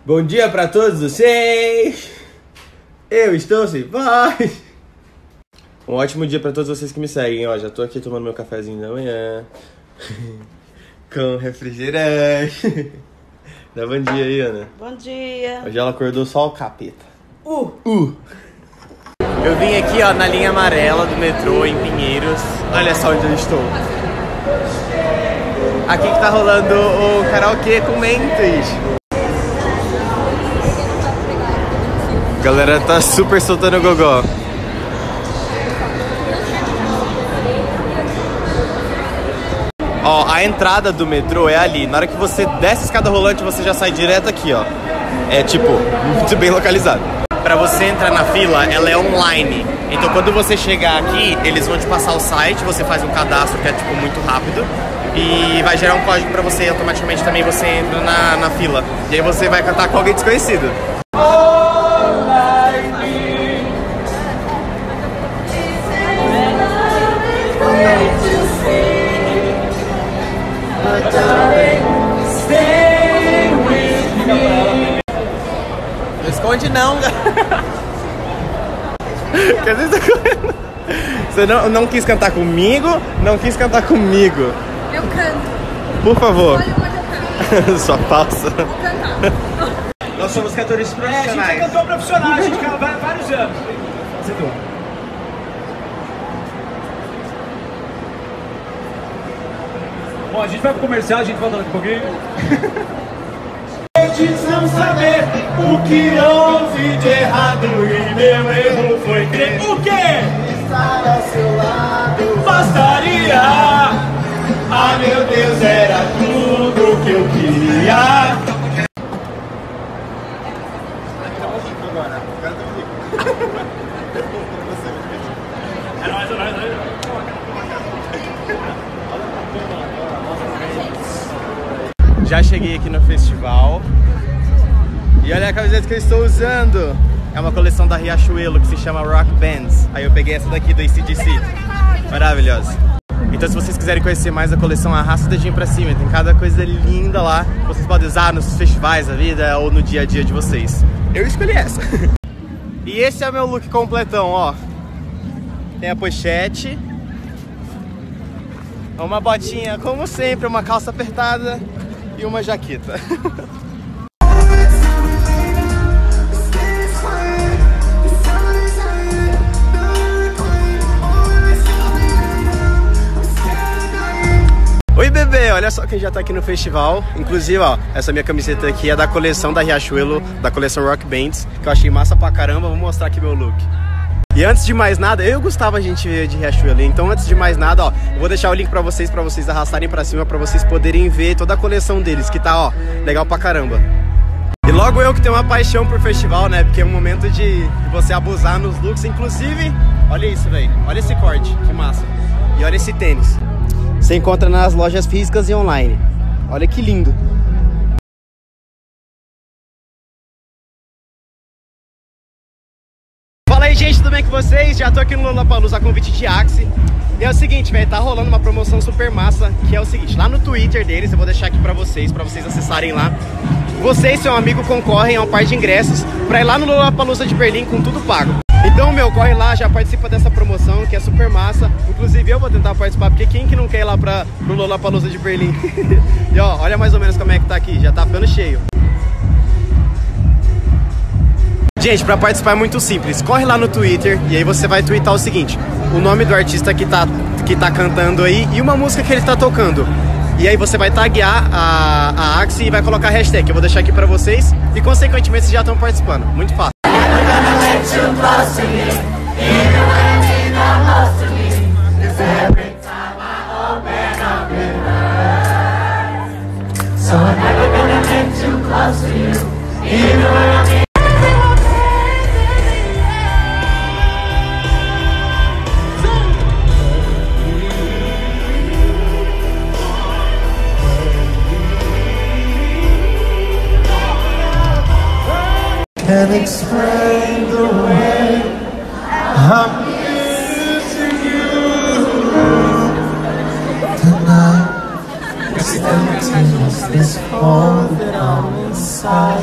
Bom dia pra todos vocês! Eu estou sem voz! Um ótimo dia pra todos vocês que me seguem, ó. Já tô aqui tomando meu cafezinho da manhã com refrigerante. Dá bom dia aí, Ana. Bom dia! Hoje ela acordou só o capeta. Eu vim aqui, ó, na linha amarela do metrô em Pinheiros. Olha só onde eu estou. Aqui que tá rolando o karaokê com Mentos. A galera tá super soltando o gogó. Ó, a entrada do metrô é ali. Na hora que você desce a escada rolante, você já sai direto aqui, ó. É tipo, muito bem localizado. Pra você entrar na fila, ela é online. Então quando você chegar aqui, eles vão te passar o site, você faz um cadastro que é tipo muito rápido. E vai gerar um código pra você e automaticamente também você entra na fila. E aí você vai cantar com alguém desconhecido. Não esconde não, quer dizer, tá correndo. Você não quis cantar comigo, não quis cantar comigo. Eu canto. Por favor. Olha onde eu canto. Sua falsa. Vou cantar. Nós somos cantores profissionais. A gente é cantor profissional, a gente canta há vários anos. Bom, a gente vai pro comercial, a gente volta daqui a pouquinho. Não saber o que houve de errado e meu erro foi crer. O quê? Estar ao seu lado bastaria. Ah, meu Deus, era tudo o que eu queria. É nóis, é nóis, é nóis. Já cheguei aqui no festival. E olha a camiseta que eu estou usando. É uma coleção da Riachuelo que se chama Rock Bands. Aí eu peguei essa daqui do AC/DC. Maravilhosa. Então se vocês quiserem conhecer mais a coleção, arrasta o dedinho pra cima. Tem cada coisa linda lá. Vocês podem usar nos festivais da vida ou no dia a dia de vocês. Eu escolhi essa. E esse é o meu look completão, ó. Tem a pochete. Uma botinha, como sempre, uma calça apertada e uma jaqueta. Oi bebê, olha só quem já tá aqui no festival. Inclusive, ó, essa minha camiseta aqui é da coleção da Riachuelo, da coleção Rock Bands, que eu achei massa pra caramba. Vou mostrar aqui meu look. E antes de mais nada, eu e o Gustavo a gente veio de Riachuelo. Então antes de mais nada, ó, eu vou deixar o link pra vocês arrastarem pra cima, pra vocês poderem ver toda a coleção deles, que tá, ó, legal pra caramba. E logo eu que tenho uma paixão por festival, né, porque é um momento de você abusar nos looks. Inclusive, olha isso, velho, olha esse corte, que massa. E olha esse tênis. Você encontra nas lojas físicas e online. Olha que lindo. Fala aí, gente, tudo bem com vocês? Já tô aqui no Lollapalooza a convite de Axie. E é o seguinte, velho, tá rolando uma promoção super massa, que é o seguinte, lá no Twitter deles, eu vou deixar aqui pra vocês acessarem lá. Você e seu amigo concorrem a um par de ingressos pra ir lá no Lollapalooza de Berlim com tudo pago. Então, meu, corre lá, já participa dessa promoção, que é super massa. Inclusive, eu vou tentar participar, porque quem que não quer ir lá pro Lollapalooza de Berlim? E ó, olha mais ou menos como é que tá aqui, já tá ficando cheio. Gente, pra participar é muito simples, corre lá no Twitter e aí você vai tweetar o seguinte: o nome do artista que tá cantando aí e uma música que ele tá tocando. E aí você vai taguear a Axie e vai colocar a hashtag, que eu vou deixar aqui pra vocês. E consequentemente vocês já estão participando, muito fácil. Can't explain the way I'm missing you tonight. This emptiness, this hole that I'm inside.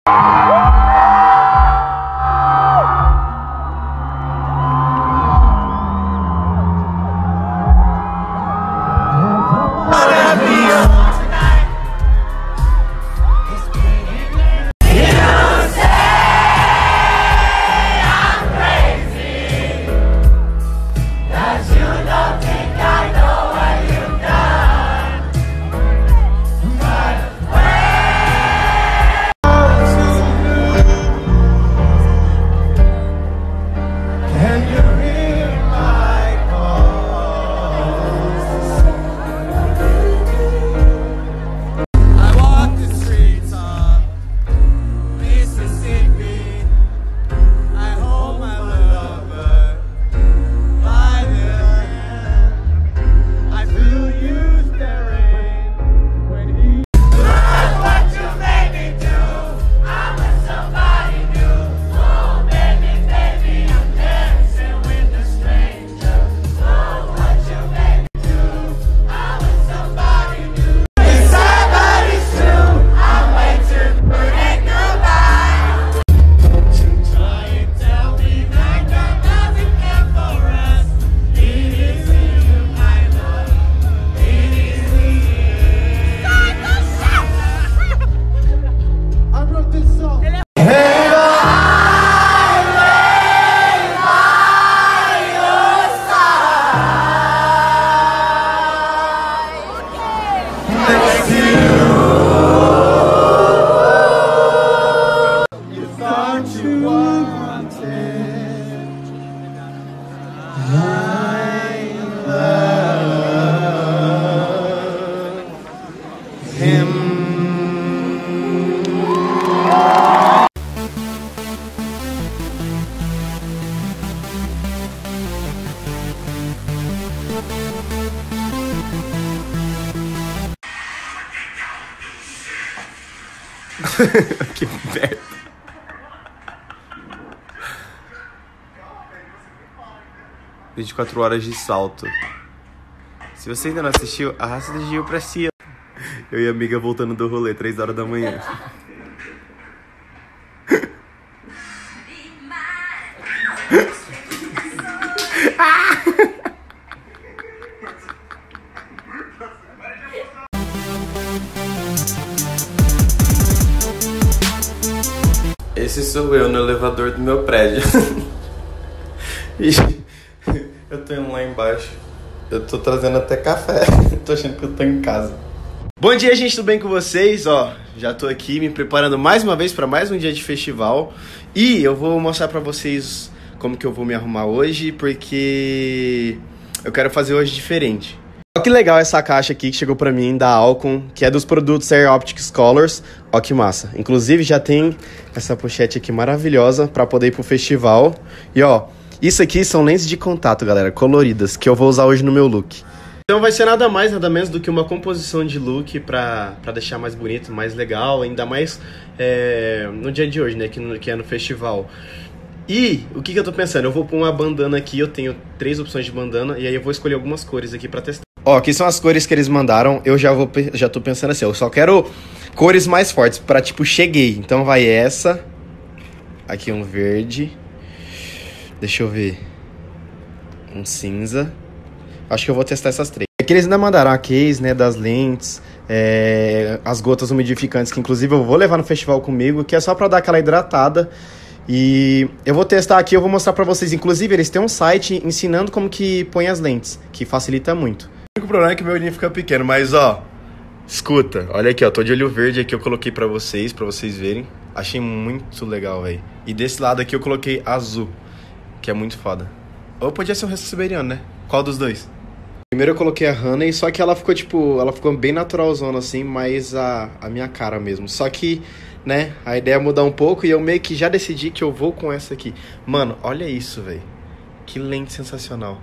Que merda. "24 horas de salto". Se você ainda não assistiu, arrasta o dedinho pra cima. Eu e a amiga voltando do rolê, 3 horas da manhã. Esse sou eu no elevador do meu prédio. E eu tô indo lá embaixo. Eu tô trazendo até café. Tô achando que eu tô em casa. Bom dia, gente, tudo bem com vocês? Ó, já tô aqui me preparando mais uma vez para mais um dia de festival. E eu vou mostrar pra vocês como que eu vou me arrumar hoje, porque eu quero fazer hoje diferente. Olha que legal essa caixa aqui que chegou pra mim da Alcon, que é dos produtos Air Optics Colors. Ó que massa. Inclusive já tem essa pochete aqui maravilhosa pra poder ir pro festival. E ó, isso aqui são lentes de contato, galera, coloridas, que eu vou usar hoje no meu look. Então vai ser nada mais, nada menos do que uma composição de look pra deixar mais bonito, mais legal, ainda mais no dia de hoje, né, que é no festival. E o que eu tô pensando? Eu vou pôr uma bandana aqui, eu tenho 3 opções de bandana, e aí eu vou escolher algumas cores aqui pra testar. Ó, aqui são as cores que eles mandaram, eu já tô pensando assim, eu só quero cores mais fortes, pra tipo, cheguei. Então vai essa, aqui um verde, deixa eu ver, um cinza. Acho que eu vou testar essas 3. Aqui eles ainda mandaram a case, né, das lentes, as gotas umidificantes, que inclusive eu vou levar no festival comigo, que é só pra dar aquela hidratada. E eu vou testar aqui, eu vou mostrar pra vocês. Inclusive, eles têm um site ensinando como que põe as lentes, que facilita muito. O único problema é que meu olhinho fica pequeno, mas ó, escuta, olha aqui, ó, tô de olho verde aqui, eu coloquei pra vocês verem. Achei muito legal, velho. E desse lado aqui eu coloquei azul, que é muito foda. Ou podia ser um resto siberiano, né? Qual dos dois? Primeiro eu coloquei a Honey, só que ela ficou tipo, ela ficou bem naturalzona assim, mais a minha cara mesmo. Só que, né, a ideia é mudar um pouco e eu meio que já decidi que eu vou com essa aqui. Mano, olha isso, velho. Que lente sensacional.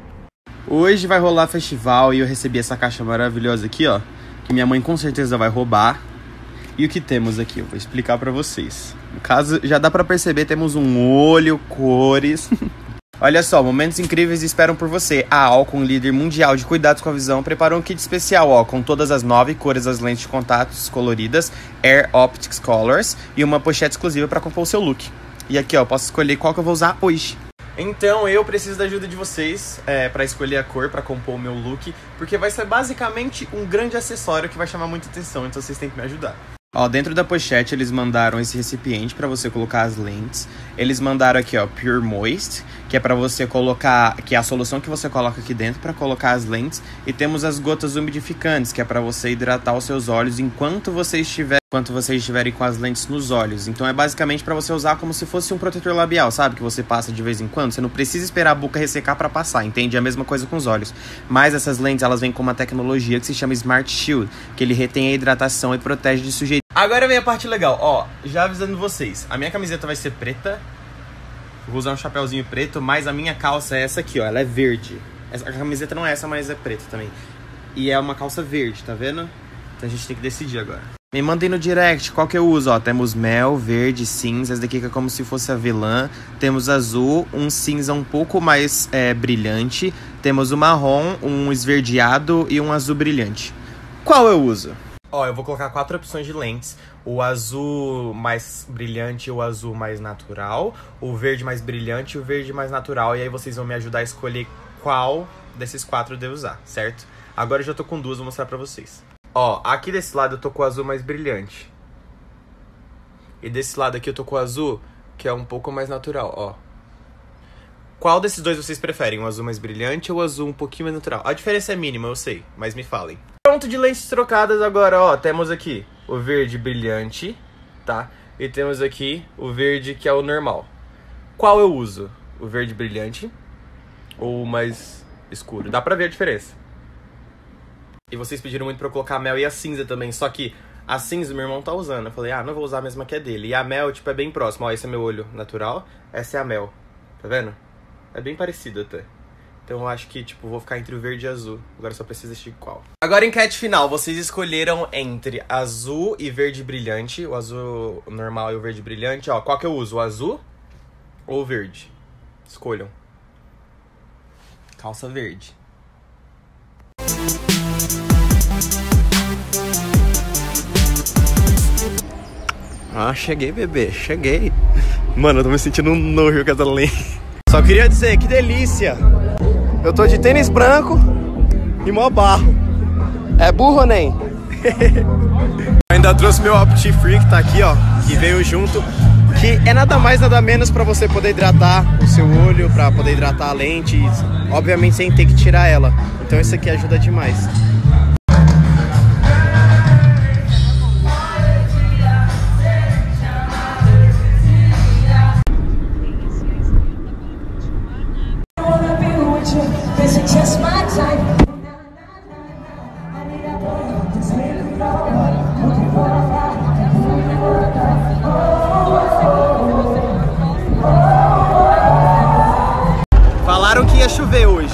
Hoje vai rolar festival e eu recebi essa caixa maravilhosa aqui, ó, que minha mãe com certeza vai roubar. E o que temos aqui? Eu vou explicar pra vocês. No caso, já dá pra perceber, temos um olho, cores. Olha só, momentos incríveis esperam por você. A Alcon, líder mundial de cuidados com a visão, preparou um kit especial, ó, com todas as 9 cores das lentes de contatos coloridas, Air Optics Colors, e uma pochete exclusiva para compor o seu look. E aqui, ó, posso escolher qual que eu vou usar hoje. Então eu preciso da ajuda de vocês para escolher a cor, para compor o meu look, porque vai ser basicamente um grande acessório que vai chamar muita atenção, então vocês têm que me ajudar. Ó, dentro da pochete eles mandaram esse recipiente para você colocar as lentes. Eles mandaram aqui, ó, Pure Moist, que é para você colocar, que é a solução que você coloca aqui dentro para colocar as lentes. E temos as gotas umidificantes, que é para você hidratar os seus olhos enquanto vocês estiverem com as lentes nos olhos. Então é basicamente para você usar como se fosse um protetor labial, sabe? Que você passa de vez em quando. Você não precisa esperar a boca ressecar para passar, entende? É a mesma coisa com os olhos. Mas essas lentes, elas vêm com uma tecnologia que se chama Smart Shield, que ele retém a hidratação e protege de sujeirinha. Agora vem a parte legal, ó, já avisando vocês, a minha camiseta vai ser preta, vou usar um chapéuzinho preto, mas a minha calça é essa aqui, ó, ela é verde. A camiseta não é essa, mas é preta também. E é uma calça verde, tá vendo? Então a gente tem que decidir agora. Me mandem no direct qual que eu uso, ó, temos mel, verde, cinza, essa daqui que é como se fosse avelã, temos azul, um cinza um pouco mais brilhante, temos o marrom, um esverdeado e um azul brilhante. Qual eu uso? Ó, eu vou colocar 4 opções de lentes. O azul mais brilhante e o azul mais natural. O verde mais brilhante e o verde mais natural. E aí vocês vão me ajudar a escolher qual desses 4 eu devo usar, certo? Agora eu já tô com 2, vou mostrar pra vocês. Ó, aqui desse lado eu tô com o azul mais brilhante. E desse lado aqui eu tô com o azul, que é um pouco mais natural, ó. Qual desses dois vocês preferem? O azul mais brilhante ou o azul um pouquinho mais natural? A diferença é mínima, eu sei, mas me falem. Pronto, de lentes trocadas agora, ó, temos aqui o verde brilhante, tá? E temos aqui o verde que é o normal. Qual eu uso? O verde brilhante ou o mais escuro? Dá pra ver a diferença. E vocês pediram muito pra eu colocar a mel e a cinza também, só que a cinza meu irmão tá usando. Eu falei, não vou usar a mesma que é dele. E a mel, tipo, é bem próxima. Ó, esse é meu olho natural, essa é a mel. Tá vendo? É bem parecido até. Então eu acho que, tipo, vou ficar entre o verde e azul. Agora só preciso decidir qual. Agora, enquete final. Vocês escolheram entre azul e verde brilhante. O azul normal e o verde brilhante. Ó, qual que eu uso? O azul ou o verde? Escolham. Calça verde. Cheguei, bebê. Cheguei. Mano, eu tô me sentindo um nojo com essa lente. Só queria dizer, que delícia. Eu tô de tênis branco e mó barro. É burro, nem? Ainda trouxe meu Opti-Free que tá aqui, ó, que veio junto, que é nada mais, nada menos pra você poder hidratar o seu olho, pra poder hidratar a lente, obviamente sem ter que tirar ela. Então isso aqui ajuda demais. Falaram que ia chover hoje.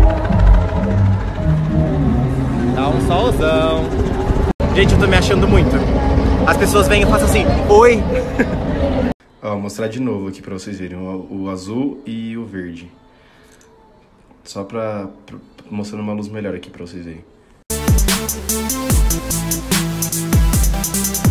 Tá um solzão. Gente, eu tô me achando muito. As pessoas vêm e façam assim, oi. Ó, vou mostrar de novo aqui pra vocês verem o azul e o verde. Só pra mostrando uma luz melhor aqui pra vocês verem.